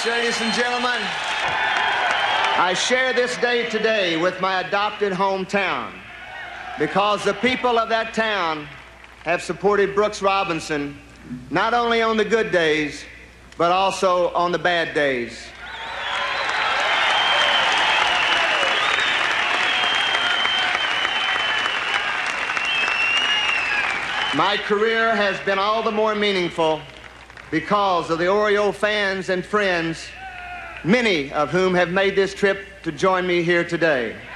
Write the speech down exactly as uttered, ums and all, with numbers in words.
much, ladies and gentlemen. I share this day today with my adopted hometown because the people of that town have supported Brooks Robinson not only on the good days, but also on the bad days. My career has been all the more meaningful because of the Oriole fans and friends, many of whom have made this trip to join me here today.